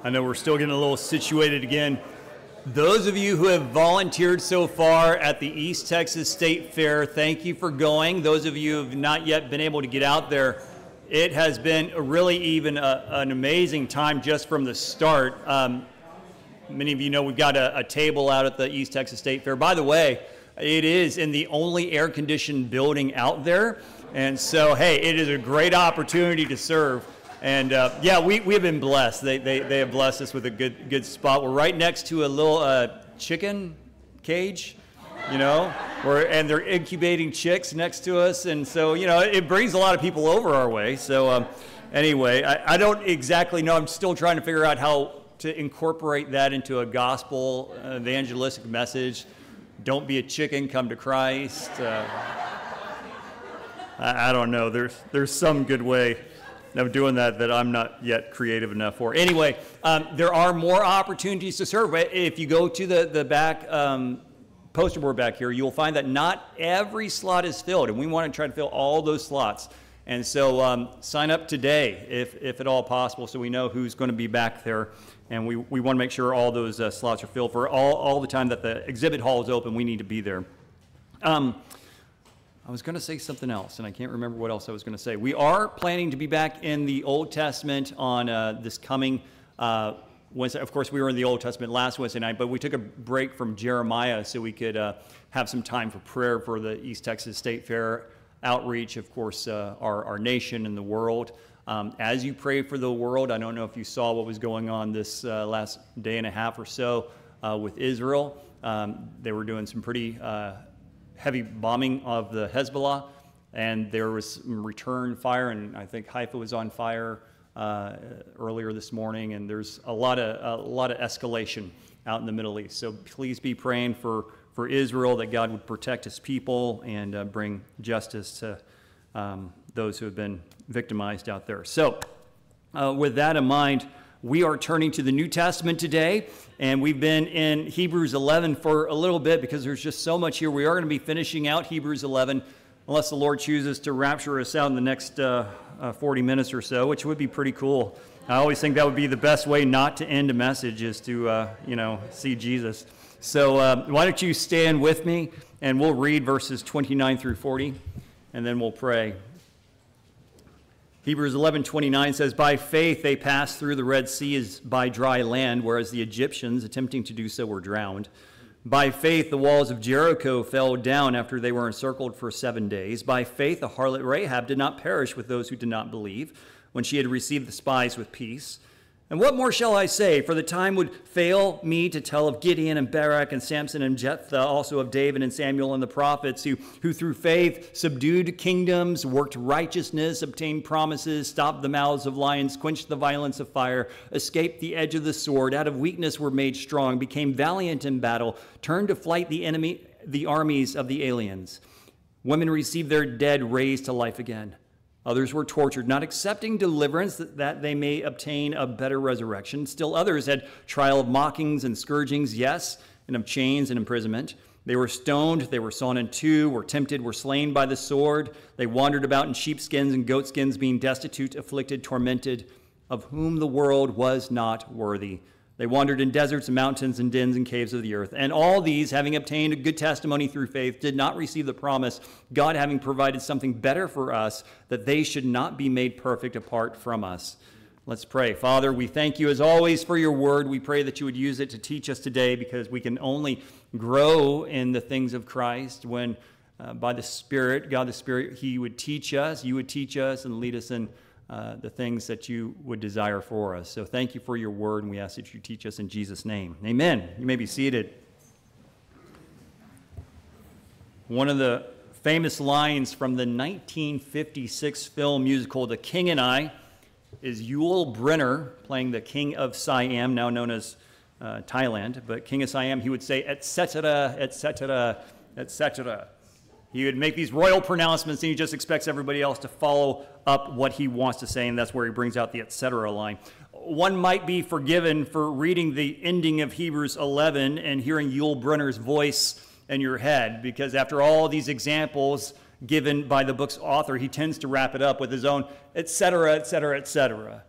I know we're still getting a little situated again. Those of you who have volunteered so far at the East Texas State Fair, thank you for going. Those of you who have not yet been able to get out there, it has been really even an amazing time just from the start. Many of you know we've got a table out at the East Texas State Fair. By the way, it is in the only air-conditioned building out there. And so, hey, it is a great opportunity to serve. And yeah, we have been blessed. They have blessed us with a good spot. We're right next to a little chicken cage, you know, and they're incubating chicks next to us. And so, you know, it brings a lot of people over our way. So anyway, I don't exactly know. I'm still trying to figure out how to incorporate that into a gospel evangelistic message. Don't be a chicken, come to Christ. I don't know. There's some good way of doing that I'm not yet creative enough for. Anyway, there are more opportunities to serve. If you go to the back poster board back here, you'll find that not every slot is filled, and we want to try to fill all those slots. And so sign up today, if at all possible, so we know who's going to be back there. And we want to make sure all those slots are filled for all the time that the exhibit hall is open. We need to be there. I was going to say something else, and I can't remember what else I was going to say. We are planning to be back in the Old Testament on this coming Wednesday. Of course, we were in the Old Testament last Wednesday night, but we took a break from Jeremiah so we could have some time for prayer for the East Texas State Fair outreach, of course, our nation and the world. As you pray for the world, I don't know if you saw what was going on this last day and a half or so with Israel. They were doing some pretty heavy bombing of the Hezbollah, and there was some return fire, and I think Haifa was on fire earlier this morning, and there's a lot of escalation out in the Middle East. So please be praying for Israel, that God would protect his people and bring justice to those who have been victimized out there. So with that in mind, we are turning to the New Testament today, and we've been in Hebrews 11 for a little bit because there's just so much here. We are going to be finishing out Hebrews 11 unless the Lord chooses to rapture us out in the next 40 minutes or so, which would be pretty cool. I always think that would be the best way not to end a message, is to, see Jesus. So why don't you stand with me, and we'll read verses 29 through 40, and then we'll pray. Hebrews 11:29 says, "By faith they passed through the Red Sea as by dry land, whereas the Egyptians, attempting to do so, were drowned. By faith the walls of Jericho fell down after they were encircled for 7 days. By faith the harlot Rahab did not perish with those who did not believe, when she had received the spies with peace. And what more shall I say? For the time would fail me to tell of Gideon and Barak and Samson and Jephthah, also of David and Samuel and the prophets, who through faith subdued kingdoms, worked righteousness, obtained promises, stopped the mouths of lions, quenched the violence of fire, escaped the edge of the sword, out of weakness were made strong, became valiant in battle, turned to flight the armies of the aliens. Women received their dead raised to life again. Others were tortured, not accepting deliverance that they may obtain a better resurrection. Still others had trial of mockings and scourgings, yes, and of chains and imprisonment. They were stoned, they were sawn in two, were tempted, were slain by the sword. They wandered about in sheepskins and goatskins, being destitute, afflicted, tormented, of whom the world was not worthy. They wandered in deserts and mountains and dens and caves of the earth. And all these, having obtained a good testimony through faith, did not receive the promise, God having provided something better for us, that they should not be made perfect apart from us." Let's pray. Father, we thank you as always for your word. We pray that you would use it to teach us today, because we can only grow in the things of Christ when by the Spirit, God the Spirit, he would teach us, you would teach us and lead us in the things that you would desire for us. So thank you for your word, and we ask that you teach us in Jesus' name. Amen. You may be seated. One of the famous lines from the 1956 film musical The King and I is Yul Brynner playing the King of Siam, now known as Thailand, but King of Siam. He would say, etc., etc., etc. He would make these royal pronouncements, and he just expects everybody else to follow up what he wants to say, and that's where he brings out the etc. line. One might be forgiven for reading the ending of Hebrews 11 and hearing Yul Brynner's voice in your head, because after all these examples given by the book's author, he tends to wrap it up with his own etc., etc., etc.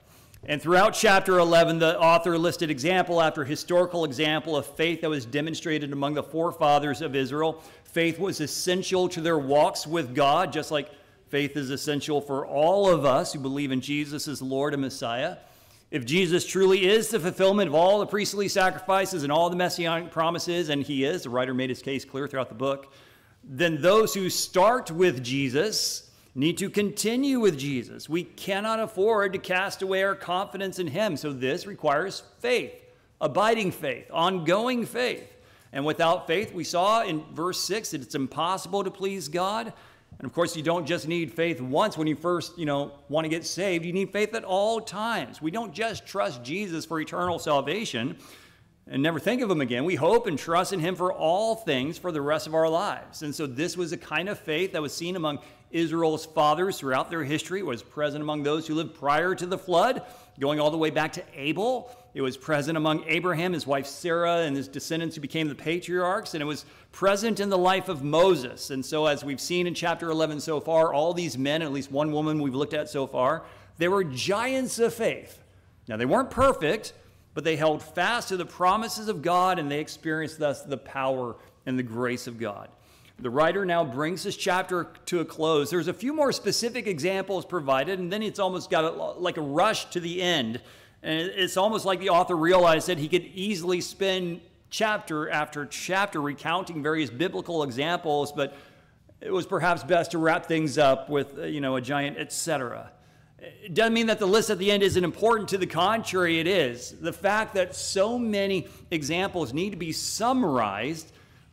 And throughout chapter 11, the author listed example after historical example of faith that was demonstrated among the forefathers of Israel. Faith was essential to their walks with God, just like faith is essential for all of us who believe in Jesus as Lord and Messiah. If Jesus truly is the fulfillment of all the priestly sacrifices and all the messianic promises, and he is, the writer made his case clear throughout the book, then those who start with Jesus need to continue with Jesus. We cannot afford to cast away our confidence in him. So this requires faith, abiding faith, ongoing faith. And without faith, we saw in verse 6 that it's impossible to please God. And of course, you don't just need faith once when you first, want to get saved. You need faith at all times. We don't just trust Jesus for eternal salvation and never think of him again. We hope and trust in him for all things for the rest of our lives. And so this was a kind of faith that was seen among Israel's fathers throughout their history. It was present among those who lived prior to the flood, going all the way back to Abel. It was present among Abraham, his wife Sarah, and his descendants who became the patriarchs. And it was present in the life of Moses. And so as we've seen in chapter 11 so far, all these men, at least one woman we've looked at so far, they were giants of faith. Now, they weren't perfect, but they held fast to the promises of God, and they experienced thus the power and the grace of God. The writer now brings this chapter to a close. There's a few more specific examples provided, and then it's almost got like a rush to the end. And it's almost like the author realized that he could easily spend chapter after chapter recounting various biblical examples, but it was perhaps best to wrap things up with, a giant etc. It doesn't mean that the list at the end isn't important. To the contrary, it is. The fact that so many examples need to be summarized,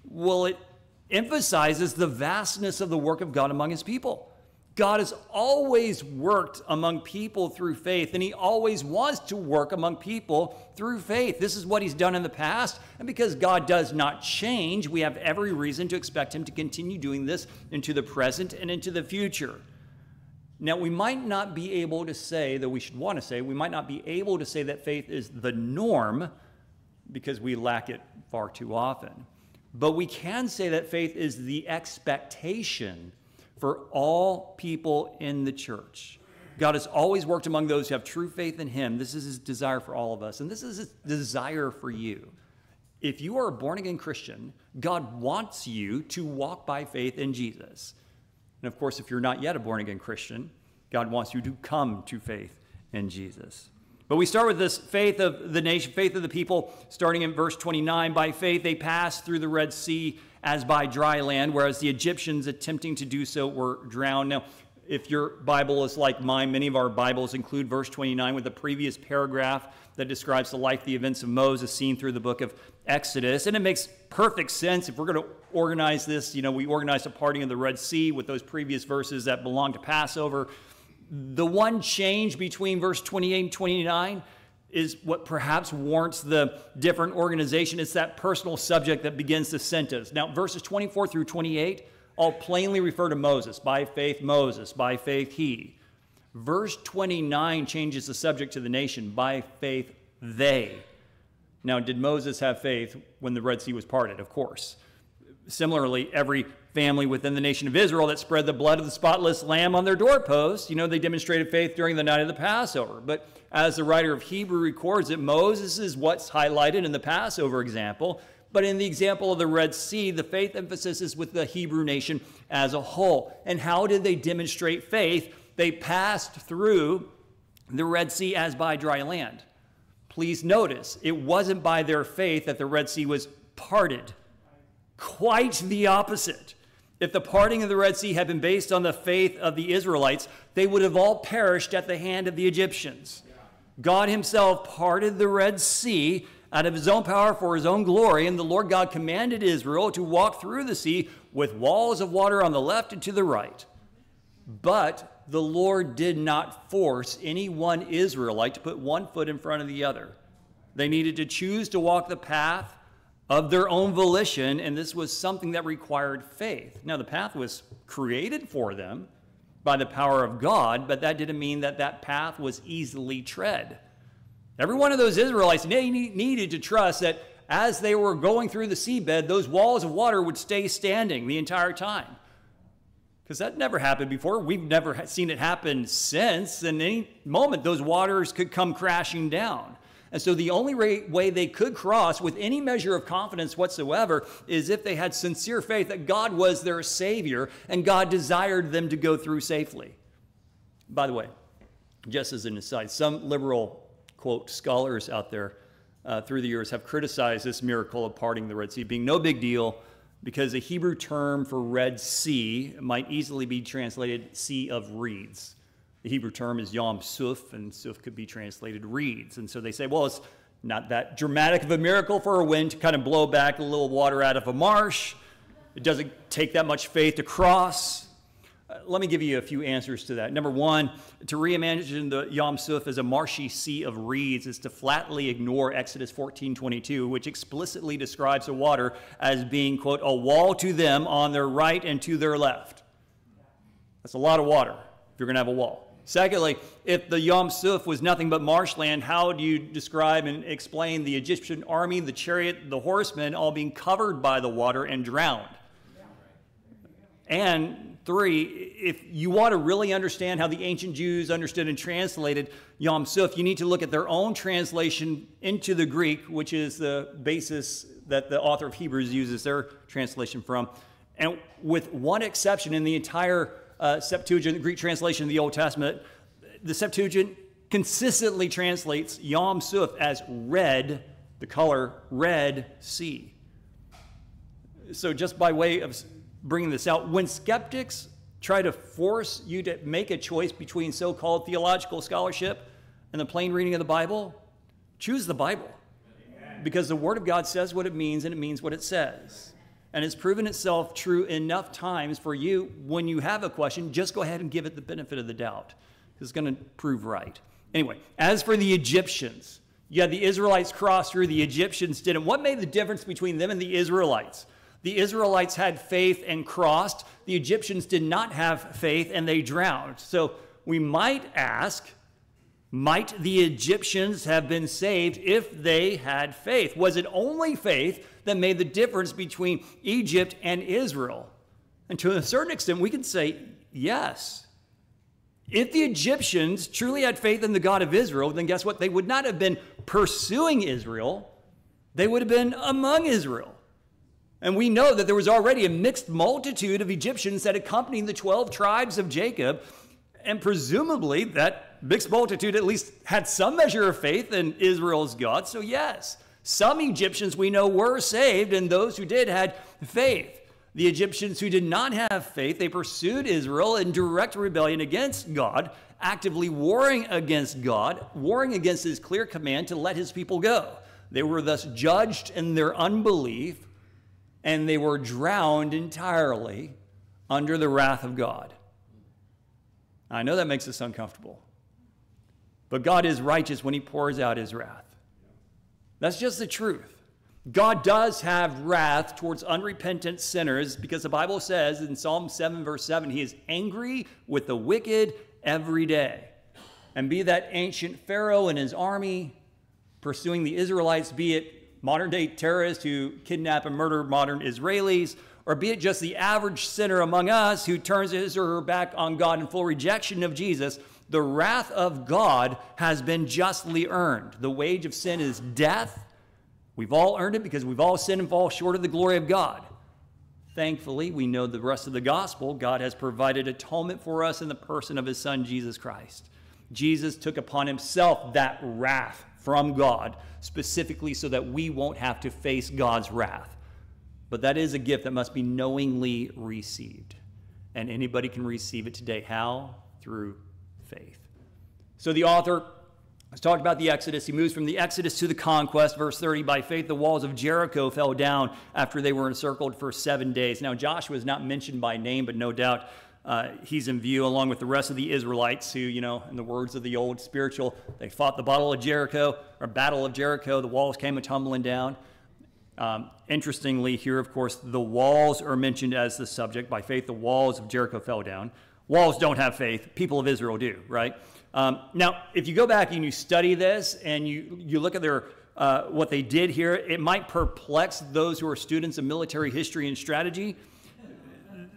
it emphasizes the vastness of the work of God among his people. God has always worked among people through faith, and he always wants to work among people through faith. This is what he's done in the past, and because God does not change, we have every reason to expect him to continue doing this into the present and into the future. Now, we might not be able to say, though we should want to say, we might not be able to say that faith is the norm because we lack it far too often. But we can say that faith is the expectation for all people in the church. God has always worked among those who have true faith in him. This is his desire for all of us, and this is his desire for you. If you are a born-again Christian, God wants you to walk by faith in Jesus. And of course, if you're not yet a born-again Christian, God wants you to come to faith in Jesus. But we start with this faith of the nation, faith of the people, starting in verse 29. By faith they passed through the Red Sea as by dry land, whereas the Egyptians attempting to do so were drowned. Now, if your Bible is like mine, many of our Bibles include verse 29 with the previous paragraph that describes the life, the events of Moses seen through the book of Exodus. And it makes perfect sense. If we're going to organize this, we organized a parting of the Red Sea with those previous verses that belong to Passover. The one change between verse 28 and 29 is what perhaps warrants the different organization. It's that personal subject that begins the sentence. Now, verses 24 through 28 all plainly refer to Moses. By faith, Moses. By faith, he. Verse 29 changes the subject to the nation. By faith, they. Now, did Moses have faith when the Red Sea was parted? Of course. Similarly, every family within the nation of Israel that spread the blood of the spotless lamb on their doorposts, they demonstrated faith during the night of the Passover. But as the writer of Hebrew records it, Moses is what's highlighted in the Passover example. But in the example of the Red Sea, the faith emphasis is with the Hebrew nation as a whole. And how did they demonstrate faith? They passed through the Red Sea as by dry land. Please notice, it wasn't by their faith that the Red Sea was parted. Quite the opposite. If the parting of the Red Sea had been based on the faith of the Israelites, they would have all perished at the hand of the Egyptians. God himself parted the Red Sea out of his own power for his own glory, and the Lord God commanded Israel to walk through the sea with walls of water on the left and to the right. But the Lord did not force any one Israelite to put one foot in front of the other. They needed to choose to walk the path of their own volition, and this was something that required faith. Now, the path was created for them by the power of God, but that didn't mean that that path was easily tread. Every one of those Israelites needed to trust that as they were going through the seabed, those walls of water would stay standing the entire time. because that never happened before. We've never seen it happen since. And any moment, those waters could come crashing down. And so the only way they could cross with any measure of confidence whatsoever is if they had sincere faith that God was their Savior and God desired them to go through safely. By the way, just as an aside, some liberal, quote, scholars out there through the years have criticized this miracle of parting the Red Sea being no big deal because the Hebrew term for Red Sea might easily be translated Sea of Reeds. The Hebrew term is Yam Suf, and Suf could be translated reeds. And so they say, well, it's not that dramatic of a miracle for a wind to kind of blow back a little water out of a marsh. It doesn't take that much faith to cross. Let me give you a few answers to that. Number one, to reimagine the Yam Suf as a marshy sea of reeds is to flatly ignore Exodus 14:22, which explicitly describes the water as being, quote, a wall to them on their right and to their left. That's a lot of water if you're going to have a wall. Secondly, if the Yam Suf was nothing but marshland, how do you describe and explain the Egyptian army, the chariot, the horsemen all being covered by the water and drowned? And three, if you want to really understand how the ancient Jews understood and translated Yam Suf, you need to look at their own translation into the Greek, which is the basis that the author of Hebrews uses their translation from. And with one exception in the entire Septuagint, the Greek translation of the Old Testament, the Septuagint consistently translates Yam Suf as red, the color Red Sea. So just by way of bringing this out, when skeptics try to force you to make a choice between so-called theological scholarship and the plain reading of the Bible, choose the Bible. Because the Word of God says what it means, and it means what it says. And it's proven itself true enough times for you, when you have a question, just go ahead and give it the benefit of the doubt. It's going to prove right. Anyway, as for the Egyptians, you had the Israelites cross through, the Egyptians didn't. What made the difference between them and the Israelites? The Israelites had faith and crossed. The Egyptians did not have faith and they drowned. So we might ask, might the Egyptians have been saved if they had faith? Was it only faith that made the difference between Egypt and Israel? And to a certain extent, we can say yes. If the Egyptians truly had faith in the God of Israel, then guess what? They would not have been pursuing Israel. They would have been among Israel. And we know that there was already a mixed multitude of Egyptians that accompanied the 12 tribes of Jacob. And presumably that mixed multitude at least had some measure of faith in Israel's God. So yes, some Egyptians we know were saved, and those who did had faith. The Egyptians who did not have faith, they pursued Israel in direct rebellion against God, actively warring against God, warring against his clear command to let his people go. They were thus judged in their unbelief, and they were drowned entirely under the wrath of God. I know that makes us uncomfortable, but God is righteous when he pours out his wrath. That's just the truth. God does have wrath towards unrepentant sinners because the Bible says in Psalm 7, verse 7, he is angry with the wicked every day. And be that ancient Pharaoh and his army pursuing the Israelites, be it modern-day terrorists who kidnap and murder modern Israelis, or be it just the average sinner among us who turns his or her back on God in full rejection of Jesus, the wrath of God has been justly earned. The wage of sin is death. We've all earned it because we've all sinned and fall short of the glory of God. Thankfully, we know the rest of the gospel. God has provided atonement for us in the person of his Son, Jesus Christ. Jesus took upon himself that wrath from God, specifically so that we won't have to face God's wrath. But that is a gift that must be knowingly received. And anybody can receive it today. How? Through faith. So the author has talked about the Exodus. He moves from the Exodus to the conquest. Verse 30, by faith the walls of Jericho fell down after they were encircled for 7 days. Now Joshua is not mentioned by name, but no doubt he's in view along with the rest of the Israelites who, in the words of the old spiritual, they fought the battle of Jericho. The walls came a-tumbling down. Interestingly here, of course, the walls are mentioned as the subject. By faith, the walls of Jericho fell down. Walls don't have faith. People of Israel do, right? Now, if you go back and you study this and you look at their what they did here, it might perplex those who are students of military history and strategy.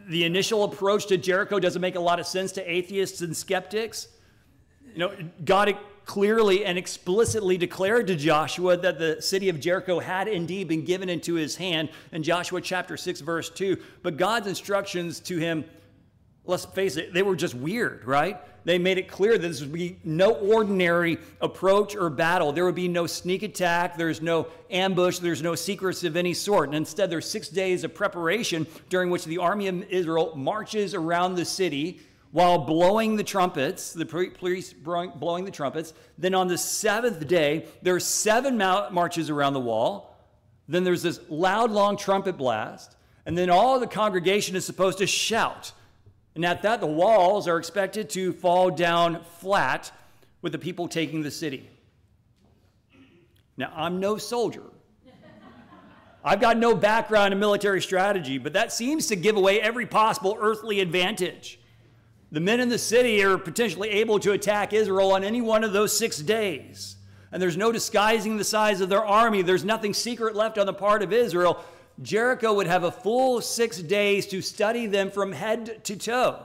The initial approach to Jericho doesn't make a lot of sense to atheists and skeptics. God clearly and explicitly declared to Joshua that the city of Jericho had indeed been given into his hand in Joshua chapter 6, verse 2. But God's instructions to him, let's face it, they were just weird, right? They made it clear that this would be no ordinary approach or battle. There would be no sneak attack. There's no ambush. There's no secrets of any sort. And instead, there's 6 days of preparation during which the army of Israel marches around the city while blowing the trumpets, the priests blowing the trumpets. Then on the 7th day, there's 7 marches around the wall. Then there's this loud, long trumpet blast. And then all the congregation is supposed to shout. And at that, the walls are expected to fall down flat with the people taking the city. Now, I'm no soldier. I've got no background in military strategy, but that seems to give away every possible earthly advantage. The men in the city are potentially able to attack Israel on any one of those 6 days. And there's no disguising the size of their army. There's nothing secret left on the part of Israel. Jericho would have a full 6 days to study them from head to toe.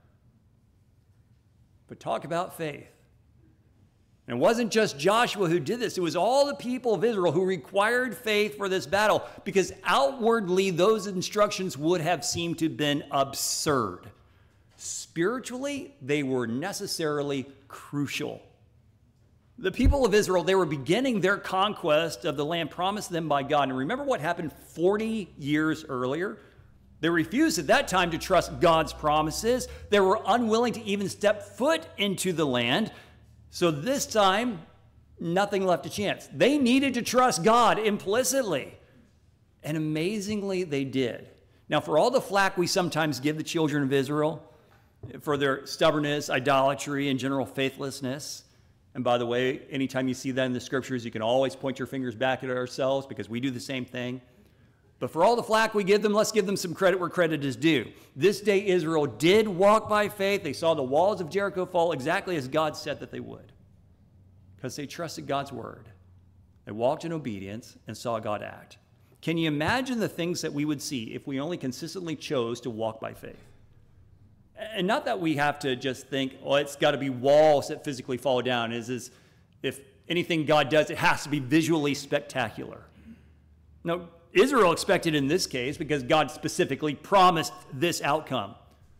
But talk about faith. And it wasn't just Joshua who did this. It was all the people of Israel who required faith for this battle, because outwardly those instructions would have seemed to have been absurd. Spiritually, they were necessarily crucial. The people of Israel, they were beginning their conquest of the land promised them by God. And remember what happened 40 years earlier? They refused at that time to trust God's promises. They were unwilling to even step foot into the land. So this time, nothing left to chance. They needed to trust God implicitly. And amazingly, they did. Now, for all the flack we sometimes give the children of Israel for their stubbornness, idolatry, and general faithlessness, and by the way, anytime you see that in the scriptures, you can always point your fingers back at ourselves because we do the same thing. But for all the flack we give them, let's give them some credit where credit is due. This day, Israel did walk by faith. They saw the walls of Jericho fall exactly as God said that they would, because they trusted God's word. They walked in obedience and saw God act. Can you imagine the things that we would see if we only consistently chose to walk by faith? And not that we have to just think, oh, it's got to be walls that physically fall down. Is if anything God does, it has to be visually spectacular. No, Israel expected in this case, because God specifically promised this outcome.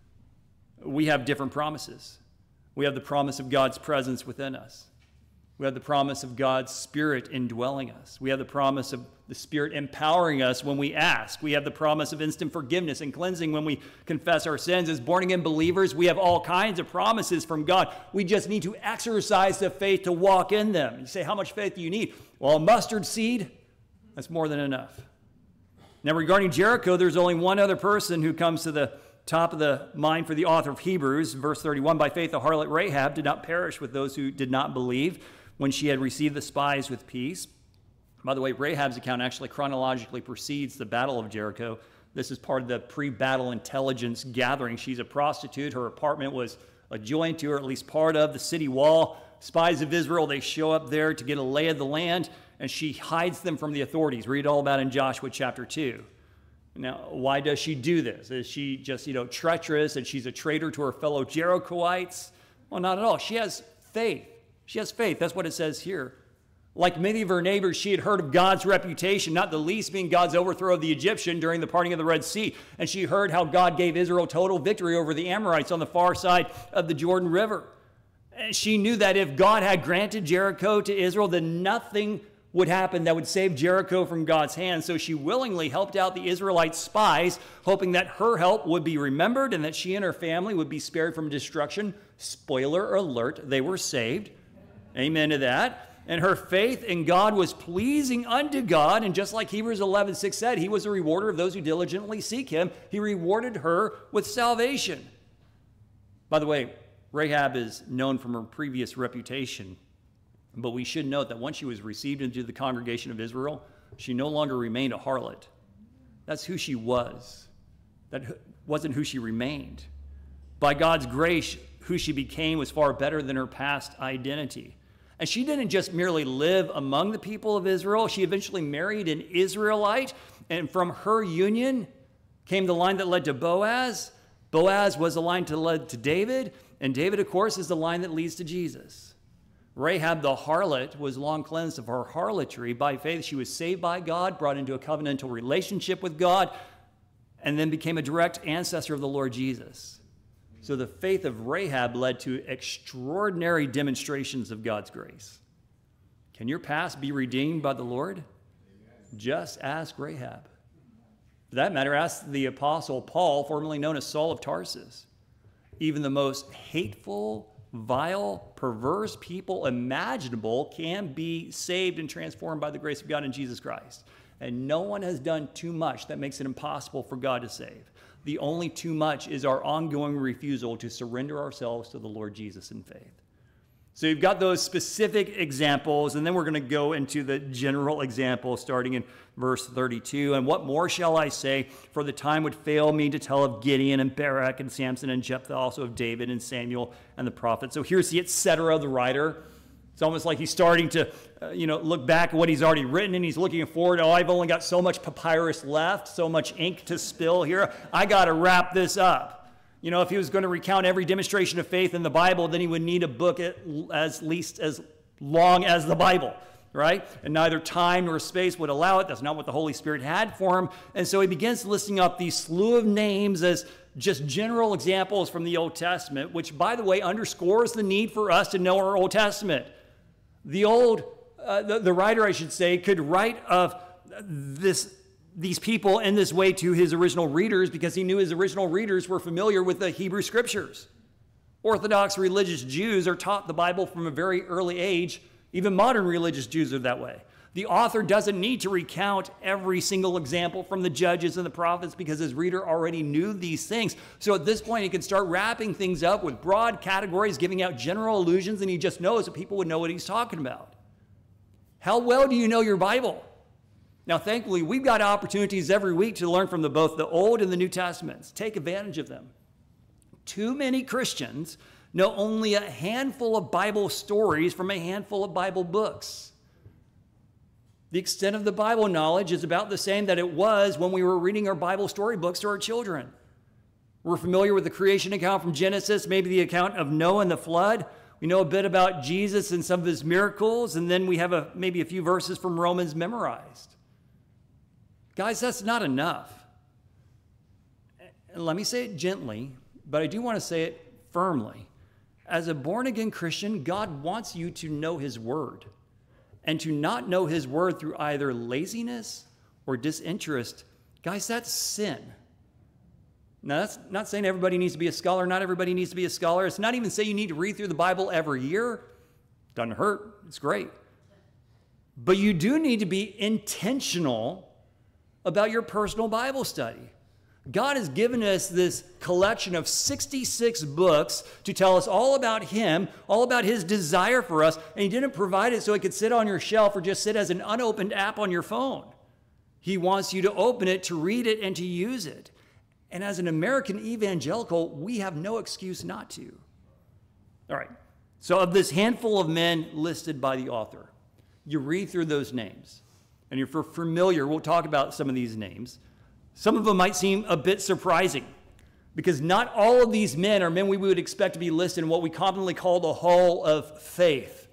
We have different promises. We have the promise of God's presence within us. We have the promise of God's Spirit indwelling us. We have the promise of the Spirit empowering us when we ask. We have the promise of instant forgiveness and cleansing when we confess our sins. As born-again believers, we have all kinds of promises from God. We just need to exercise the faith to walk in them. You say, how much faith do you need? Well, a mustard seed, that's more than enough. Now, regarding Jericho, there's only one other person who comes to the top of the mind for the author of Hebrews. Verse 31, by faith the harlot Rahab did not perish with those who did not believe when she had received the spies with peace. By the way, Rahab's account actually chronologically precedes the Battle of Jericho. This is part of the pre-battle intelligence gathering. She's a prostitute. Her apartment was adjoined to, or at least part of, the city wall. Spies of Israel, they show up there to get a lay of the land, and she hides them from the authorities. Read all about it in Joshua chapter 2. Now, why does she do this? Is she just, treacherous and she's a traitor to her fellow Jerichoites? Well, not at all. She has faith. She has faith. That's what it says here. Like many of her neighbors, she had heard of God's reputation, not the least being God's overthrow of the Egyptian during the parting of the Red Sea. And she heard how God gave Israel total victory over the Amorites on the far side of the Jordan River. And she knew that if God had granted Jericho to Israel, then nothing would happen that would save Jericho from God's hand. So she willingly helped out the Israelite spies, hoping that her help would be remembered and that she and her family would be spared from destruction. Spoiler alert, they were saved. Amen to that. And her faith in God was pleasing unto God. And just like Hebrews 11:6 said, he was a rewarder of those who diligently seek him. He rewarded her with salvation. By the way, Rahab is known from her previous reputation. But we should note that once she was received into the congregation of Israel, she no longer remained a harlot. That's who she was. That wasn't who she remained. By God's grace, who she became was far better than her past identity. And she didn't just merely live among the people of Israel. She eventually married an Israelite, and from her union came the line that led to Boaz. Boaz was the line to lead to David, and David, of course, is the line that leads to Jesus. Rahab the harlot was long cleansed of her harlotry. By faith, she was saved by God, brought into a covenantal relationship with God, and then became a direct ancestor of the Lord Jesus. So the faith of Rahab led to extraordinary demonstrations of God's grace. Can your past be redeemed by the Lord? Just ask Rahab. For that matter, ask the Apostle Paul, formerly known as Saul of Tarsus. Even the most hateful, vile, perverse people imaginable can be saved and transformed by the grace of God in Jesus Christ. And no one has done too much that makes it impossible for God to save. The only too much is our ongoing refusal to surrender ourselves to the Lord Jesus in faith. So you've got those specific examples, and then we're going to go into the general example starting in verse 32. And what more shall I say? For the time would fail me to tell of Gideon and Barak and Samson and Jephthah, also of David and Samuel and the prophets. So here's the et cetera of the writer. It's almost like he's starting to, look back at what he's already written, and he's looking forward. Oh, I've only got so much papyrus left, so much ink to spill here. I got to wrap this up. If he was going to recount every demonstration of faith in the Bible, then he would need a book at least as long as the Bible, right? And neither time nor space would allow it. That's not what the Holy Spirit had for him. And so he begins listing up these slew of names as just general examples from the Old Testament, which, by the way, underscores the need for us to know our Old Testament. The writer, I should say, could write of these people in this way to his original readers because he knew his original readers were familiar with the Hebrew Scriptures. Orthodox religious Jews are taught the Bible from a very early age. Even modern religious Jews are that way. The author doesn't need to recount every single example from the judges and the prophets because his reader already knew these things. So at this point, he can start wrapping things up with broad categories, giving out general allusions, and he just knows that people would know what he's talking about. How well do you know your Bible? Now, thankfully, we've got opportunities every week to learn from both the Old and the New Testaments. Take advantage of them. Too many Christians know only a handful of Bible stories from a handful of Bible books. The extent of the Bible knowledge is about the same that it was when we were reading our Bible storybooks to our children. We're familiar with the creation account from Genesis, maybe the account of Noah and the flood. We know a bit about Jesus and some of his miracles, and then we have maybe a few verses from Romans memorized. Guys, that's not enough. And let me say it gently, but I do want to say it firmly. As a born-again Christian, God wants you to know his word. And to not know his word through either laziness or disinterest, guys, that's sin. Now, that's not saying everybody needs to be a scholar. Not everybody needs to be a scholar. It's not even saying you need to read through the Bible every year. Doesn't hurt. It's great. But you do need to be intentional about your personal Bible study. God has given us this collection of 66 books to tell us all about him, all about his desire for us, and he didn't provide it so it could sit on your shelf or just sit as an unopened app on your phone. He wants you to open it, to read it, and to use it. And as an American evangelical, we have no excuse not to. All right, so of this handful of men listed by the author, you read through those names. And if you're familiar, we'll talk about some of these names. Some of them might seem a bit surprising because not all of these men are men we would expect to be listed in what we commonly call the hall of faith.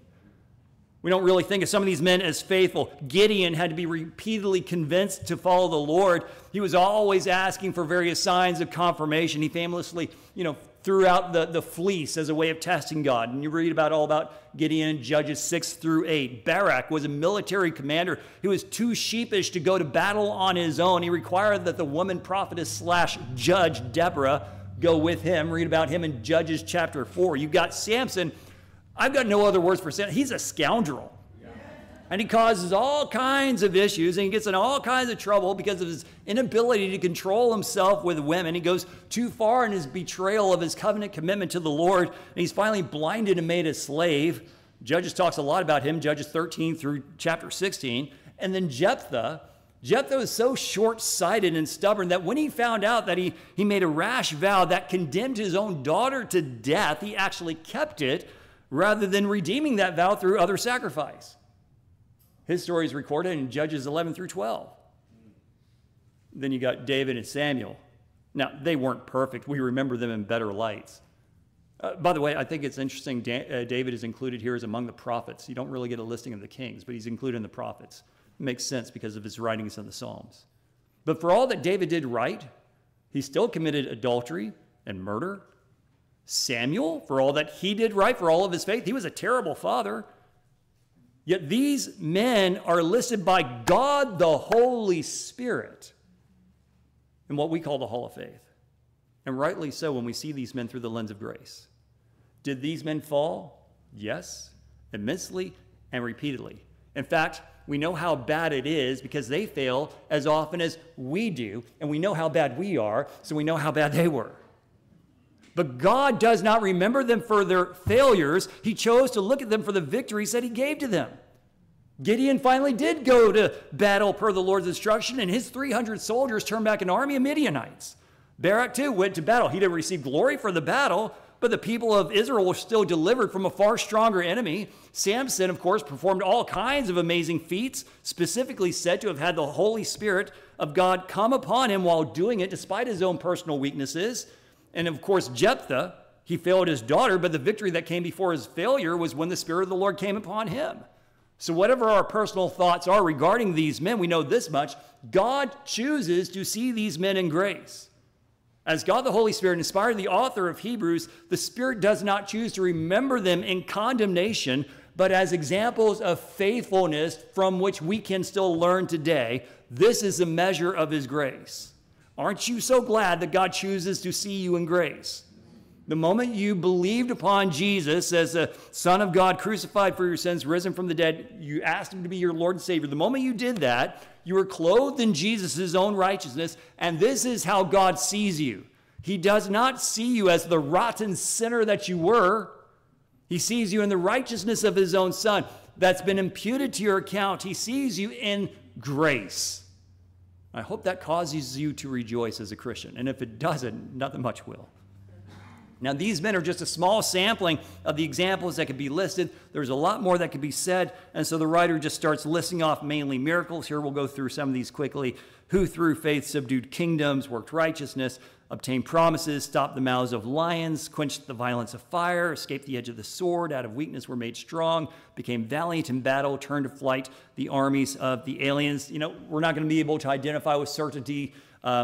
We don't really think of some of these men as faithful. Gideon had to be repeatedly convinced to follow the Lord. He was always asking for various signs of confirmation. He famously, threw out the fleece as a way of testing God. And you read all about Gideon in Judges 6-8. Barak was a military commander. He was too sheepish to go to battle on his own. He required that the woman prophetess / judge Deborah go with him. Read about him in Judges chapter 4. You've got Samson. I've got no other words for Samson. He's a scoundrel. And he causes all kinds of issues, and he gets in all kinds of trouble because of his inability to control himself with women. He goes too far in his betrayal of his covenant commitment to the Lord, and he's finally blinded and made a slave. Judges talks a lot about him, Judges 13 through chapter 16. And then Jephthah was so short-sighted and stubborn that when he found out that he made a rash vow that condemned his own daughter to death, he actually kept it rather than redeeming that vow through other sacrifice. His story is recorded in Judges 11 through 12. Then you got David and Samuel. Now, they weren't perfect. We remember them in better lights. By the way, I think it's interesting, David is included here as among the prophets. You don't really get a listing of the kings, but he's included in the prophets. It makes sense because of his writings in the Psalms. But for all that David did right, he still committed adultery and murder. Samuel, for all that he did right, for all of his faith, he was a terrible father. Yet these men are listed by God the Holy Spirit in what we call the Hall of Faith. And rightly so when we see these men through the lens of grace. Did these men fall? Yes, immensely and repeatedly. In fact, we know how bad it is because they fail as often as we do, and we know how bad we are, so we know how bad they were. But God does not remember them for their failures. He chose to look at them for the victories that he gave to them. Gideon finally did go to battle per the Lord's instruction, and his 300 soldiers turned back an army of Midianites. Barak, too, went to battle. He didn't receive glory for the battle, but the people of Israel were still delivered from a far stronger enemy. Samson, of course, performed all kinds of amazing feats, specifically said to have had the Holy Spirit of God come upon him while doing it, despite his own personal weaknesses. And, of course, Jephthah, he failed his daughter, but the victory that came before his failure was when the Spirit of the Lord came upon him. So whatever our personal thoughts are regarding these men, we know this much: God chooses to see these men in grace. As God the Holy Spirit inspired the author of Hebrews, the Spirit does not choose to remember them in condemnation, but as examples of faithfulness from which we can still learn today. This is the measure of his grace. Aren't you so glad that God chooses to see you in grace? The moment you believed upon Jesus as the Son of God, crucified for your sins, risen from the dead, you asked him to be your Lord and Savior. The moment you did that, you were clothed in Jesus' own righteousness, and this is how God sees you. He does not see you as the rotten sinner that you were. He sees you in the righteousness of his own Son that's been imputed to your account. He sees you in grace. I hope that causes you to rejoice as a Christian, and if it doesn't, nothing much will. Now, these men are just a small sampling of the examples that could be listed. There's a lot more that could be said, and so the writer just starts listing off mainly miracles. Here we'll go through some of these quickly. Who through faith subdued kingdoms, worked righteousness, obtained promises, stopped the mouths of lions, quenched the violence of fire, escaped the edge of the sword, out of weakness were made strong, became valiant in battle, turned to flight the armies of the aliens. You know, we're not going to be able to identify with certainty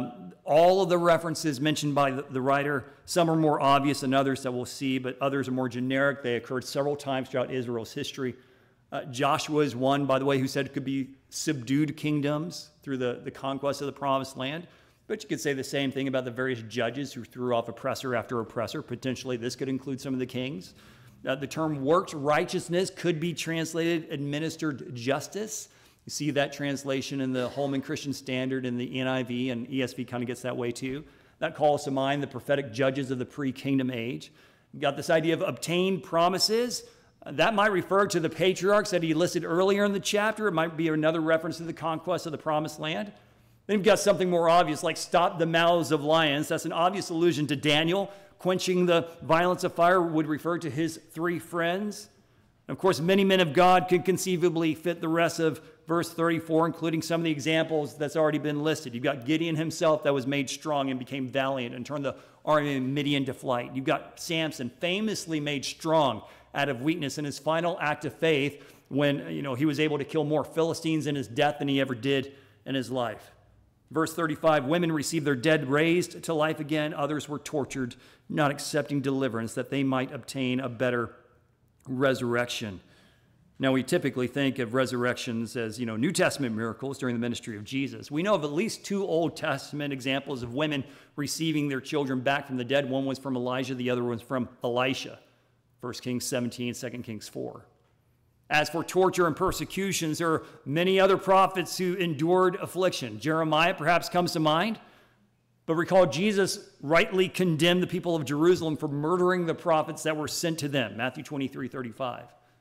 all of the references mentioned by the writer. Some are more obvious than others that we'll see, but others are more generic. They occurred several times throughout Israel's history. Joshua is one, by the way, who said it could be subdued kingdoms through the conquest of the promised land. But you could say the same thing about the various judges who threw off oppressor after oppressor. Potentially, this could include some of the kings. The term worked righteousness could be translated administered justice. You see that translation in the Holman Christian Standard in the NIV, and ESV kind of gets that way too. That calls to mind the prophetic judges of the pre-kingdom age. You've got this idea of obtained promises. That might refer to the patriarchs that he listed earlier in the chapter. It might be another reference to the conquest of the promised land. Then you've got something more obvious, like stop the mouths of lions. That's an obvious allusion to Daniel. Quenching the violence of fire would refer to his 3 friends. And of course, many men of God could conceivably fit the rest of verse 34, including some of the examples that's already been listed. You've got Gideon himself that was made strong and became valiant and turned the army of Midian to flight. You've got Samson, famously made strong out of weakness in his final act of faith when he was able to kill more Philistines in his death than he ever did in his life. Verse 35, women received their dead raised to life again. Others were tortured, not accepting deliverance, that they might obtain a better resurrection. Now, we typically think of resurrections as, New Testament miracles during the ministry of Jesus. We know of at least 2 Old Testament examples of women receiving their children back from the dead. One was from Elijah, the other was from Elisha. 1 Kings 17, 2 Kings 4. As for torture and persecutions, there are many other prophets who endured affliction. Jeremiah perhaps comes to mind. But recall, Jesus rightly condemned the people of Jerusalem for murdering the prophets that were sent to them. Matthew 23:35.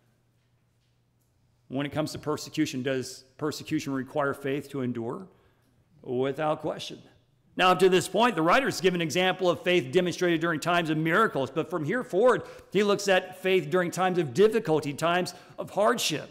When it comes to persecution, does persecution require faith to endure? Without question. Now, up to this point, the writers give an example of faith demonstrated during times of miracles. But from here forward, he looks at faith during times of difficulty, times of hardship.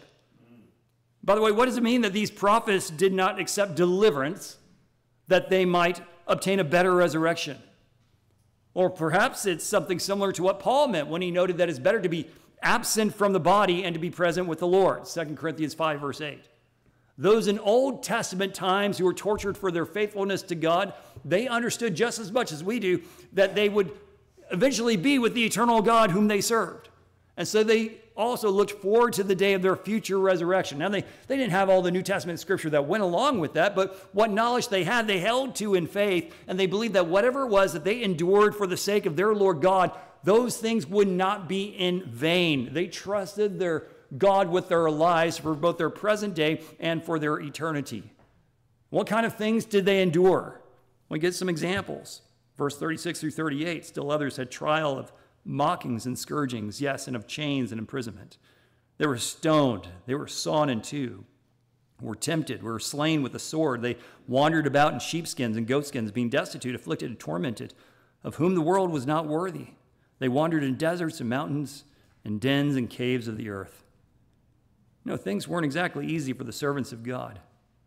By the way, what does it mean that these prophets did not accept deliverance that they might obtain a better resurrection. Or perhaps it's something similar to what Paul meant when he noted that it's better to be absent from the body and to be present with the Lord. 2 Corinthians 5, verse 8. Those in Old Testament times who were tortured for their faithfulness to God, they understood just as much as we do that they would eventually be with the eternal God whom they served. And so they also looked forward to the day of their future resurrection. Now, they didn't have all the New Testament scripture that went along with that, but what knowledge they had, they held to in faith, and they believed that whatever it was that they endured for the sake of their Lord God, those things would not be in vain. They trusted their God with their lives for both their present day and for their eternity. What kind of things did they endure? We get some examples. Verse 36 through 38, still others had trial of mockings and scourgings, yes, and of chains and imprisonment. They were stoned, they were sawn in two, were tempted, were slain with the sword. They wandered about in sheepskins and goatskins, being destitute, afflicted, and tormented, of whom the world was not worthy. They wandered in deserts and mountains, in dens and caves of the earth. You know, things weren't exactly easy for the servants of God.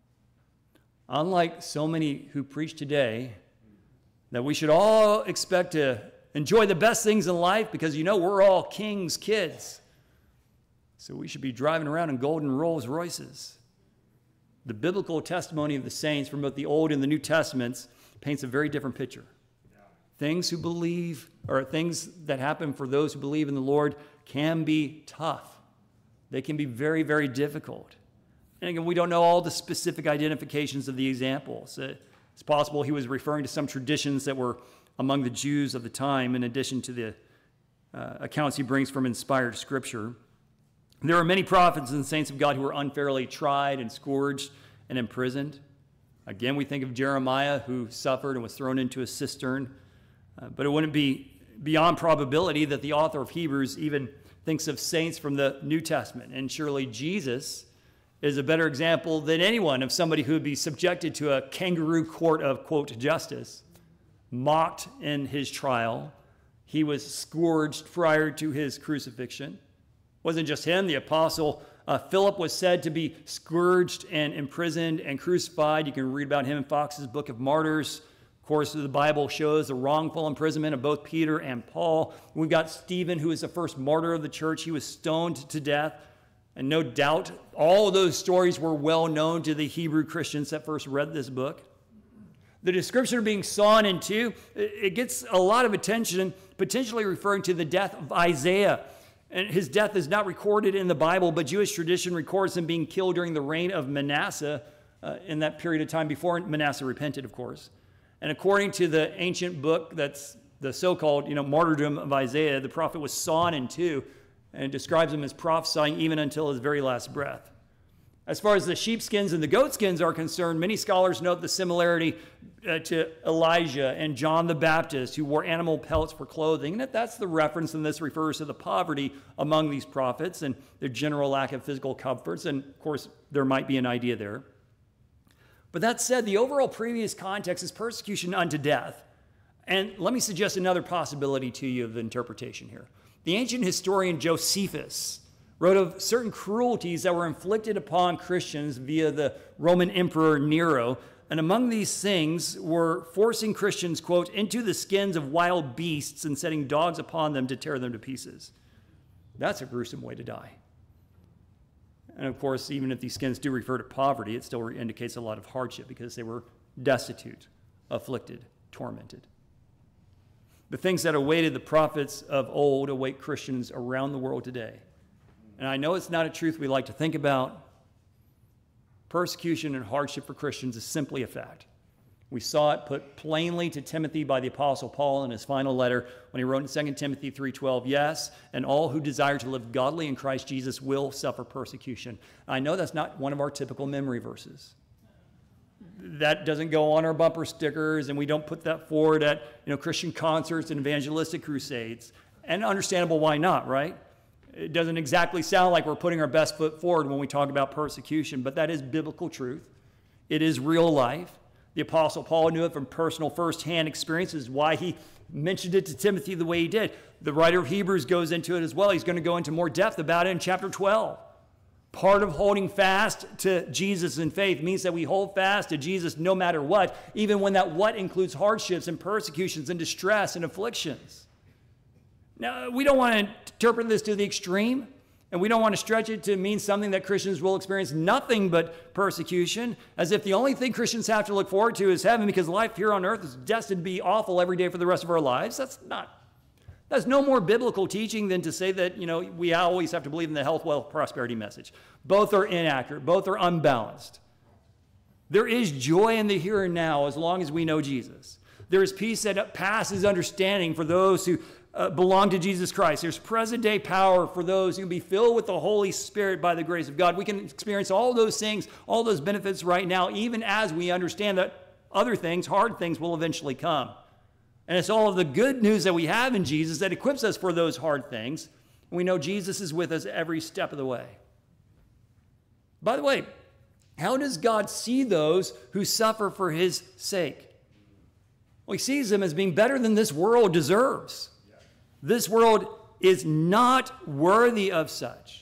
Unlike so many who preach today that we should all expect to enjoy the best things in life because, you know, we're all king's kids. So we should be driving around in golden Rolls Royces. The biblical testimony of the saints from both the Old and the New Testaments paints a very different picture. Things that happen for those who believe in the Lord can be tough. They can be very, very difficult. And again, we don't know all the specific identifications of the examples. It's possible he was referring to some traditions that were among the Jews of the time, in addition to the accounts he brings from inspired scripture. There are many prophets and saints of God who were unfairly tried and scourged and imprisoned. Again, we think of Jeremiah, who suffered and was thrown into a cistern. But it wouldn't be beyond probability that the author of Hebrews even thinks of saints from the New Testament. And surely Jesus is a better example than anyone of somebody who would be subjected to a kangaroo court of, quote, justice, mocked in his trial. He was scourged prior to his crucifixion. It wasn't just him. The apostle Philip was said to be scourged and imprisoned and crucified. You can read about him in Fox's Book of Martyrs. Of course, the Bible shows the wrongful imprisonment of both Peter and Paul. We've got Stephen, who is the first martyr of the church. He was stoned to death. And no doubt, all of those stories were well known to the Hebrew Christians that first read this book. The description of being sawn in two, it gets a lot of attention, potentially referring to the death of Isaiah. And his death is not recorded in the Bible, but Jewish tradition records him being killed during the reign of Manasseh in that period of time before Manasseh repented, of course. And according to the ancient book that's the so-called martyrdom of Isaiah, the prophet was sawn in two, and it describes him as prophesying even until his very last breath. As far as the sheepskins and the goatskins are concerned, many scholars note the similarity to Elijah and John the Baptist, who wore animal pelts for clothing. And if that's the reference, then this refers to the poverty among these prophets and their general lack of physical comforts. And of course, there might be an idea there. But that said, the overall previous context is persecution unto death. And let me suggest another possibility to you of the interpretation here. The ancient historian Josephus wrote of certain cruelties that were inflicted upon Christians via the Roman Emperor Nero. And among these things were forcing Christians, quote, into the skins of wild beasts and setting dogs upon them to tear them to pieces. That's a gruesome way to die. And of course, even if these skins do refer to poverty, it still indicates a lot of hardship because they were destitute, afflicted, tormented. The things that awaited the prophets of old await Christians around the world today. And I know it's not a truth we like to think about. Persecution and hardship for Christians is simply a fact. We saw it put plainly to Timothy by the Apostle Paul in his final letter when he wrote in 2 Timothy 3:12, yes, and all who desire to live godly in Christ Jesus will suffer persecution. I know that's not one of our typical memory verses. That doesn't go on our bumper stickers, and we don't put that forward at Christian concerts and evangelistic crusades. And understandable why not, right? It doesn't exactly sound like we're putting our best foot forward when we talk about persecution, but that is biblical truth. It is real life. The Apostle Paul knew it from personal firsthand experiences, why he mentioned it to Timothy the way he did. The writer of Hebrews goes into it as well. He's going to go into more depth about it in chapter 12. Part of holding fast to Jesus in faith means that we hold fast to Jesus no matter what, even when that what includes hardships and persecutions and distress and afflictions. Now, we don't want to interpret this to the extreme, and we don't want to stretch it to mean something that Christians will experience nothing but persecution, as if the only thing Christians have to look forward to is heaven because life here on earth is destined to be awful every day for the rest of our lives. That's no more biblical teaching than to say that, we always have to believe in the health, wealth, prosperity message. Both are inaccurate. Both are unbalanced. There is joy in the here and now as long as we know Jesus. There is peace that passes understanding for those who belong to Jesus Christ. There's present-day power for those who can be filled with the Holy Spirit by the grace of God. We can experience all those things, all those benefits right now, even as we understand that other things, hard things, will eventually come. And it's all of the good news that we have in Jesus that equips us for those hard things. And we know Jesus is with us every step of the way. By the way, how does God see those who suffer for his sake? Well, he sees them as being better than this world deserves. This world is not worthy of such.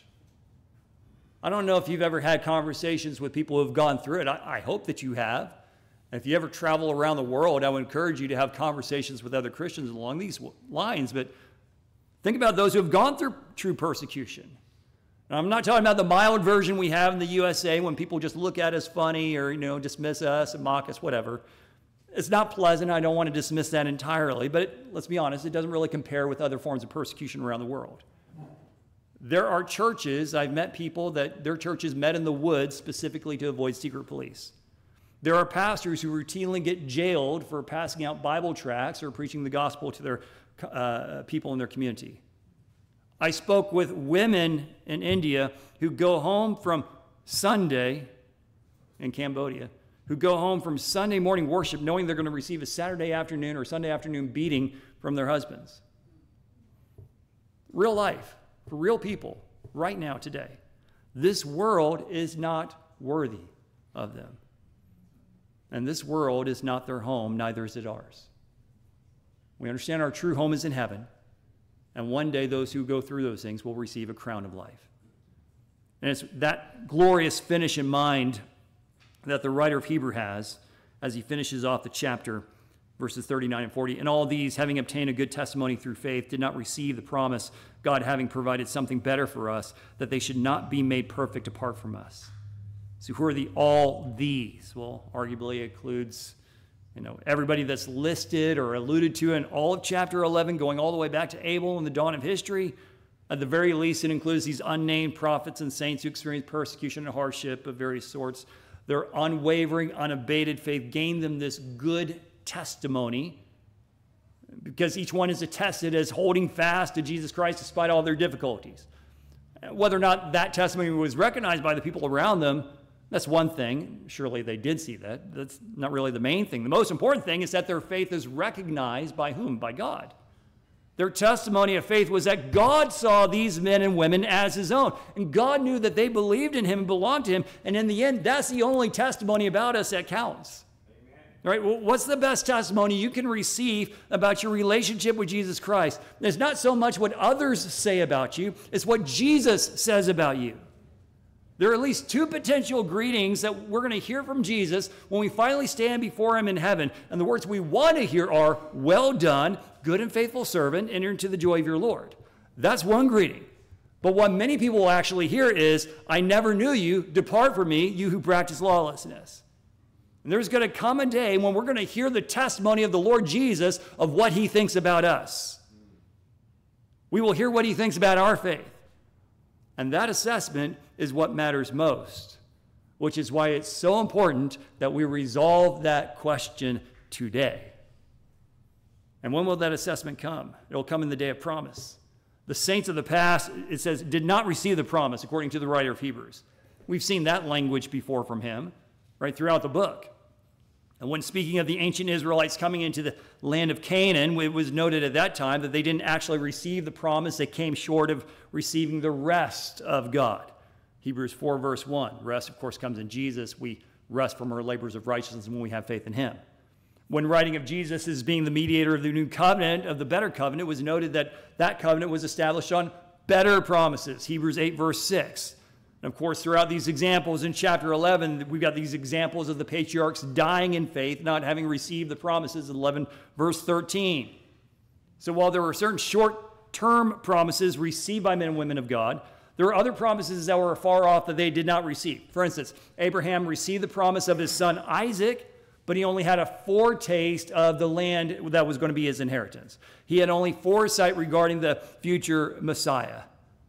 I don't know if you've ever had conversations with people who have gone through it. I hope that you have. And if you ever travel around the world, I would encourage you to have conversations with other Christians along these lines. But think about those who have gone through true persecution. And I'm not talking about the mild version we have in the USA when people just look at us funny or, dismiss us and mock us, whatever. It's not pleasant. I don't want to dismiss that entirely. But let's be honest, it doesn't really compare with other forms of persecution around the world. There are churches, I've met people that their churches met in the woods specifically to avoid secret police. There are pastors who routinely get jailed for passing out Bible tracts or preaching the gospel to their people in their community. I spoke with women in India who go home from Sunday in Cambodia, who go home from Sunday morning worship knowing they're going to receive a Saturday afternoon or Sunday afternoon beating from their husbands. Real life, for real people, right now, today. This world is not worthy of them. And this world is not their home, neither is it ours. We understand our true home is in heaven, and one day those who go through those things will receive a crown of life. And it's that glorious finish in mind that the writer of Hebrews has as he finishes off the chapter, verses 39 and 40. And all these, having obtained a good testimony through faith, did not receive the promise, God having provided something better for us, that they should not be made perfect apart from us. So who are the all these? Well, arguably it includes, everybody that's listed or alluded to in all of chapter 11, going all the way back to Abel and the dawn of history. At the very least, it includes these unnamed prophets and saints who experienced persecution and hardship of various sorts. Their unwavering, unabated faith gained them this good testimony because each one is attested as holding fast to Jesus Christ despite all their difficulties. Whether or not that testimony was recognized by the people around them, that's one thing. Surely they did see that. That's not really the main thing. The most important thing is that their faith is recognized by whom? By God. Their testimony of faith was that God saw these men and women as his own. And God knew that they believed in him and belonged to him. And in the end, that's the only testimony about us that counts. Amen. Right? Well, what's the best testimony you can receive about your relationship with Jesus Christ? It's not so much what others say about you. It's what Jesus says about you. There are at least two potential greetings that we're going to hear from Jesus when we finally stand before him in heaven. And the words we want to hear are, well done, good and faithful servant, enter into the joy of your Lord. That's one greeting. But what many people will actually hear is, I never knew you, depart from me, you who practice lawlessness. And there's going to come a day when we're going to hear the testimony of the Lord Jesus of what he thinks about us. We will hear what he thinks about our faith. And that assessment is what matters most, which is why it's so important that we resolve that question today. And when will that assessment come? It'll come in the day of promise. The saints of the past, it says, did not receive the promise, according to the writer of Hebrews. We've seen that language before from him, right, throughout the book. And when speaking of the ancient Israelites coming into the land of Canaan, it was noted at that time that they didn't actually receive the promise. They came short of receiving the rest of God. Hebrews 4, verse 1. Rest, of course, comes in Jesus. We rest from our labors of righteousness when we have faith in him. When writing of Jesus as being the mediator of the new covenant, of the better covenant, it was noted that that covenant was established on better promises. Hebrews 8, verse 6. And of course, throughout these examples in chapter 11, we've got these examples of the patriarchs dying in faith, not having received the promises in 11 verse 13. So while there were certain short-term promises received by men and women of God, there were other promises that were far off that they did not receive. For instance, Abraham received the promise of his son Isaac, but he only had a foretaste of the land that was going to be his inheritance. He had only foresight regarding the future Messiah.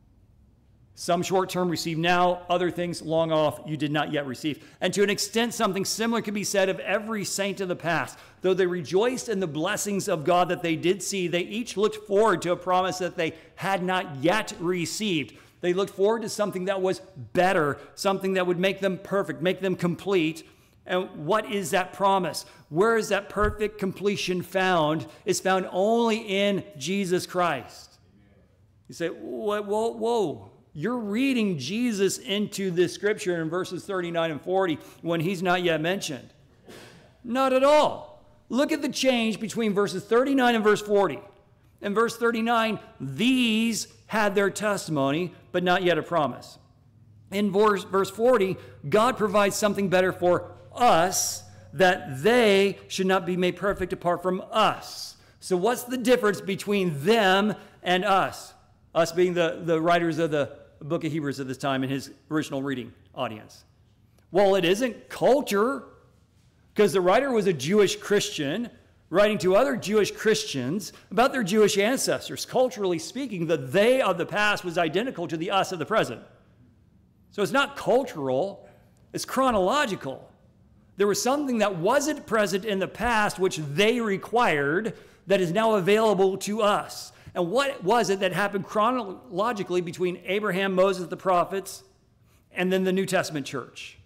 Some short-term received now, other things long off you did not yet receive. And to an extent, something similar can be said of every saint of the past. Though they rejoiced in the blessings of God that they did see, they each looked forward to a promise that they had not yet received. They looked forward to something that was better, something that would make them perfect, make them complete. And what is that promise? Where is that perfect completion found? It's found only in Jesus Christ. You say, whoa. You're reading Jesus into this scripture in verses 39 and 40 when he's not yet mentioned. Not at all. Look at the change between verses 39 and verse 40. In verse 39, these had their testimony, but not yet a promise. In verse 40, God provides something better for us, that they should not be made perfect apart from us. So what's the difference between them and us? Us being the writers of the book of Hebrews at this time in his original reading audience. Well, it isn't culture, because the writer was a Jewish Christian writing to other Jewish Christians about their Jewish ancestors. Culturally speaking, the they of the past was identical to the us of the present. So it's not cultural, it's chronological. There was something that wasn't present in the past which they required that is now available to us. And what was it that happened chronologically between Abraham, Moses, the prophets, and then the New Testament church?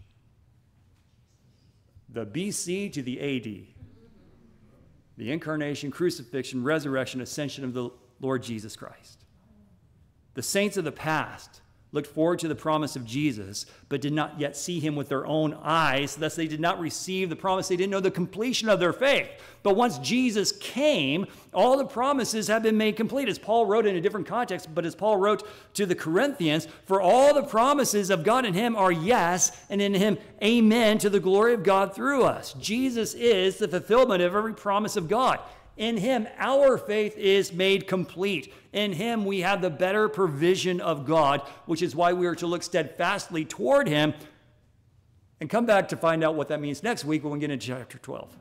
The BC to the AD. The incarnation, crucifixion, resurrection, ascension of the Lord Jesus Christ. The saints of the past looked forward to the promise of Jesus, but did not yet see him with their own eyes. Thus, they did not receive the promise. They didn't know the completion of their faith. But once Jesus came, all the promises have been made complete. As Paul wrote in a different context, but as Paul wrote to the Corinthians, for all the promises of God in him are yes, and in him amen, to the glory of God through us. Jesus is the fulfillment of every promise of God. In him, our faith is made complete. In him, we have the better provision of God, which is why we are to look steadfastly toward him and come back to find out what that means next week when we get into chapter 12.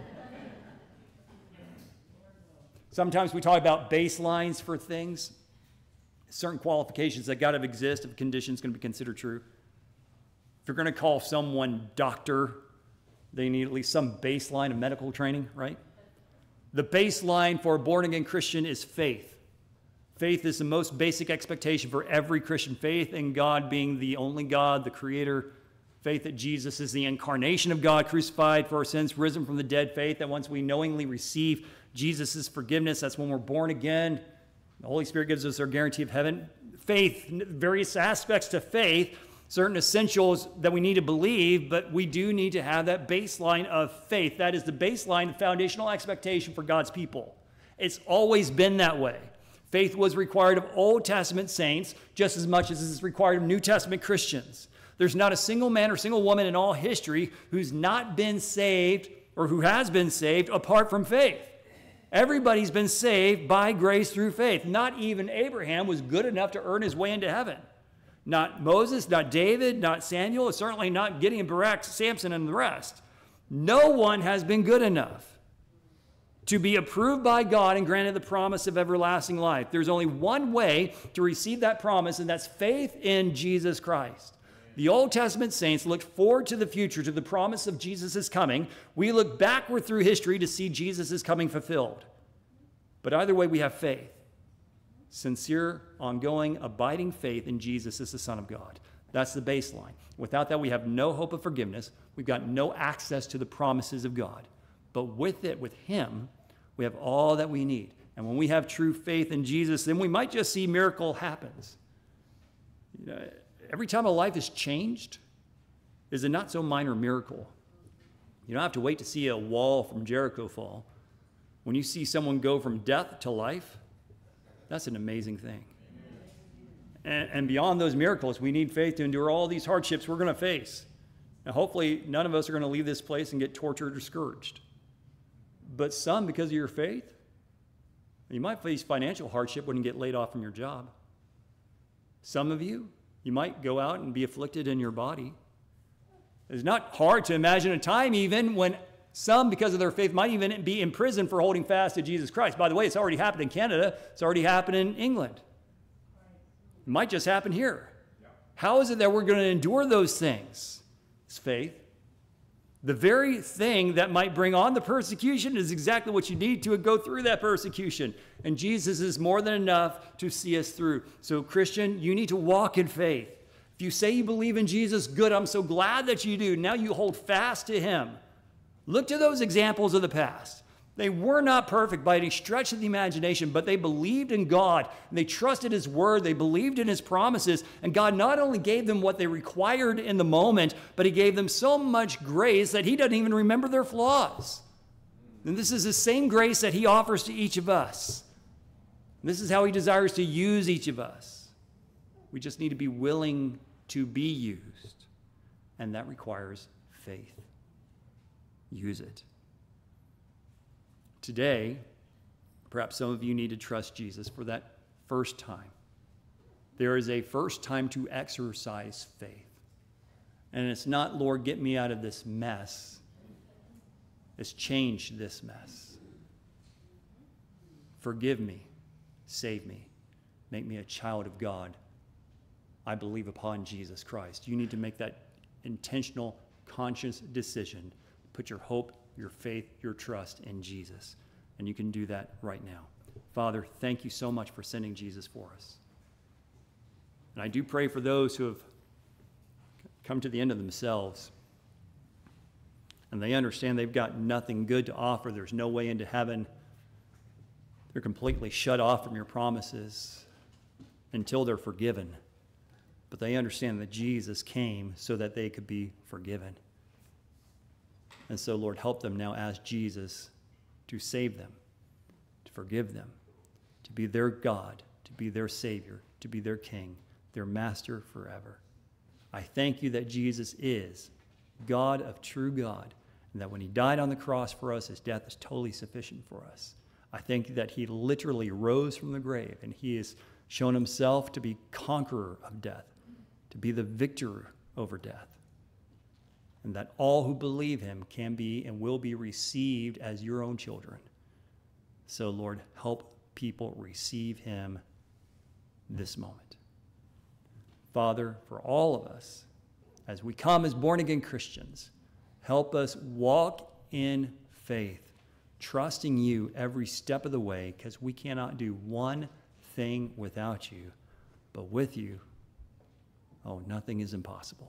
Sometimes we talk about baselines for things, certain qualifications that got to exist if a condition is going to be considered true. If you're going to call someone doctor, they need at least some baseline of medical training, right? The baseline for a born-again Christian is faith. Faith is the most basic expectation for every Christian. Faith in God being the only God, the Creator. Faith that Jesus is the incarnation of God, crucified for our sins, risen from the dead. Faith that once we knowingly receive Jesus' forgiveness, that's when we're born again. The Holy Spirit gives us our guarantee of heaven. Faith, various aspects to faith, certain essentials that we need to believe, but we do need to have that baseline of faith. That is the baseline, the foundational expectation for God's people. It's always been that way. Faith was required of Old Testament saints just as much as it's required of New Testament Christians. There's not a single man or single woman in all history who's not been saved or who has been saved apart from faith. Everybody's been saved by grace through faith. Not even Abraham was good enough to earn his way into heaven. Not Moses, not David, not Samuel, certainly not Gideon, Barak, Samson, and the rest. No one has been good enough to be approved by God and granted the promise of everlasting life. There's only one way to receive that promise, and that's faith in Jesus Christ. The Old Testament saints looked forward to the future, to the promise of Jesus' coming. We look backward through history to see Jesus' coming fulfilled. But either way, we have faith. Sincere, ongoing, abiding faith in Jesus as the Son of God. That's the baseline. Without that, we have no hope of forgiveness. We've got no access to the promises of God. But with it, with him, we have all that we need. And when we have true faith in Jesus, then we might just see miracle happens. You know, every time a life is changed, is a not so minor miracle. You don't have to wait to see a wall from Jericho fall. When you see someone go from death to life, that's an amazing thing. And beyond those miracles, we need faith to endure all these hardships we're going to face. And hopefully, none of us are going to leave this place and get tortured or scourged. But some, because of your faith, you might face financial hardship when you get laid off from your job. Some of you might go out and be afflicted in your body. It's not hard to imagine a time even when some, because of their faith, might even be in prison for holding fast to Jesus Christ. By the way, it's already happened in Canada. It's already happened in England. It might just happen here. How is it that we're going to endure those things? It's faith. The very thing that might bring on the persecution is exactly what you need to go through that persecution. And Jesus is more than enough to see us through. So, Christian, you need to walk in faith. If you say you believe in Jesus, good, I'm so glad that you do. Now you hold fast to him. Look to those examples of the past. They were not perfect by any stretch of the imagination, but they believed in God, and they trusted his word, they believed in his promises, and God not only gave them what they required in the moment, but he gave them so much grace that he doesn't even remember their flaws. And this is the same grace that he offers to each of us. This is how he desires to use each of us. We just need to be willing to be used, and that requires faith. Use it. Today, perhaps some of you need to trust Jesus for that first time. There is a first time to exercise faith. And it's not, Lord, get me out of this mess. It's change this mess. Forgive me. Save me. Make me a child of God. I believe upon Jesus Christ. You need to make that intentional, conscious decision. Put your hope, your faith, your trust in Jesus. And you can do that right now. Father, thank you so much for sending Jesus for us. And I do pray for those who have come to the end of themselves and they understand they've got nothing good to offer. There's no way into heaven. They're completely shut off from your promises until they're forgiven. But they understand that Jesus came so that they could be forgiven. And so, Lord, help them now ask Jesus to save them, to forgive them, to be their God, to be their Savior, to be their King, their Master forever. I thank you that Jesus is God of true God, and that when he died on the cross for us, his death is totally sufficient for us. I thank you that he literally rose from the grave, and he has shown himself to be conqueror of death, to be the victor over death. And that all who believe him can be and will be received as your own children. So, Lord, help people receive him this moment. Father, for all of us, as we come as born-again Christians, help us walk in faith, trusting you every step of the way, because we cannot do one thing without you. But with you, nothing is impossible.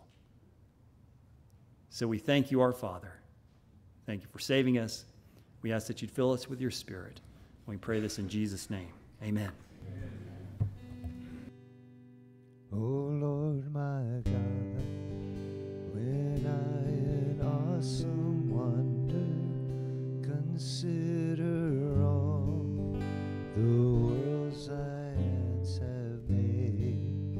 So we thank you, our Father. Thank you for saving us. We ask that you'd fill us with your Spirit. We pray this in Jesus' name. Amen. Oh Lord my God, when I in awesome wonder consider all the world's thy hands have made,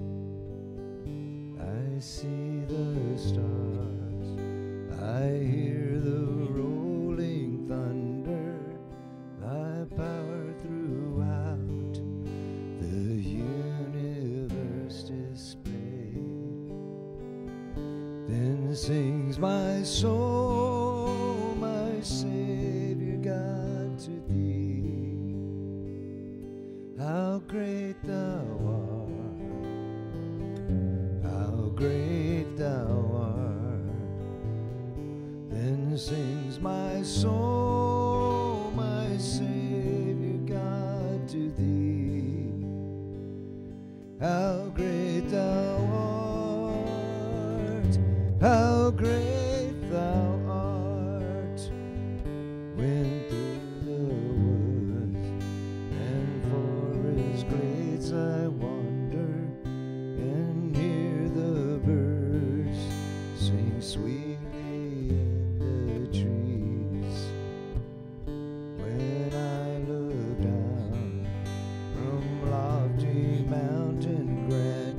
I see the stars, I hear the rolling thunder, thy power throughout the universe displayed. Then sings my soul, my Savior God, to thee. How great thou art, how great thou art. Then sings my soul, my Savior God, to thee. How great thou art, how great thou art. When through the woods and forest glades I wander and hear the birds sing sweetly in the trees, when I look down from lofty mountain granite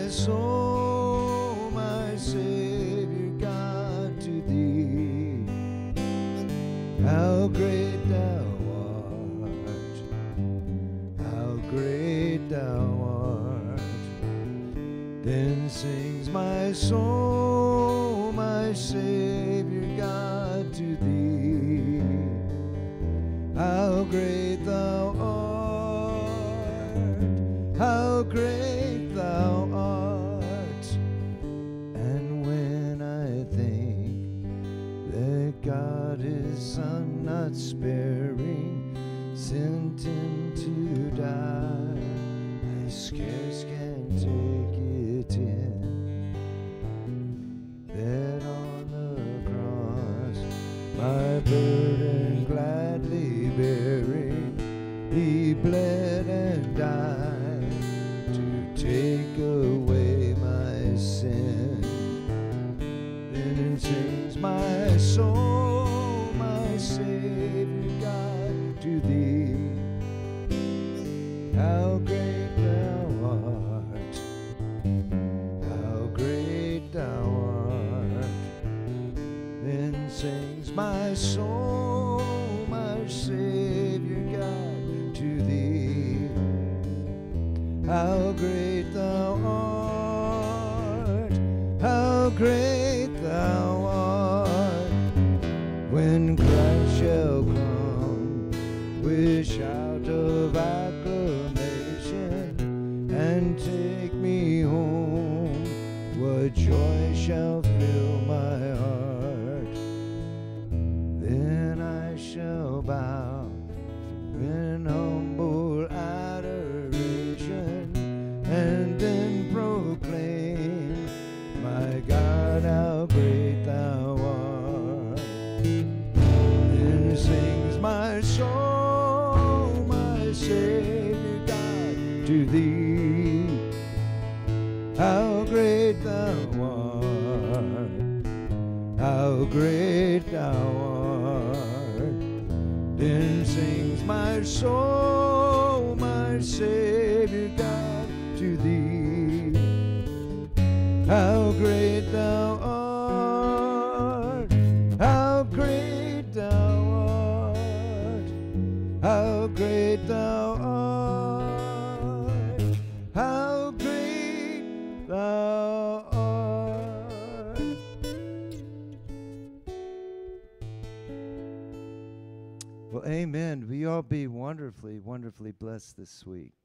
soul, my Savior God, to thee. How great thou art, how great thou art. Then sings my soul, my Savior God, to thee. How great thou art, how great thou art. And when I think that God his Son not sparing sent him to die, I scarce can take it in that on the cross my burden gladly bearing, he bled and died to take away my sin. Then sings my soul, my Savior God, to thee. How great thou art, how great thou art. Then sings my soul, my Savior God, to thee. How great thou art, how great thou art. When Christ shall come with shout of acclamation and take me home, what joy shall fill my heart. Then I shall bow in humble adoration and then proclaim, my God, how great thou art. Then sings my soul, my Savior God, to thee. How great thou art, how great thou art. Then sings my soul, my Savior God, to thee. How great thou art, how great thou art, how great thou art, how great thou art. Well, amen. We all be wonderfully, wonderfully blessed this week.